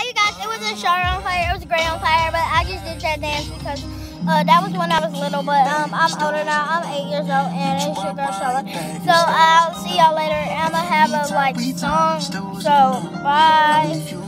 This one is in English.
you guys, it was a short on fire. It was great on fire, but I just did that dance because that was when I was little. But I'm older now. I'm 8 years old, and it's your girl Shola. So I'll see y'all later. I'm gonna have a song. So bye.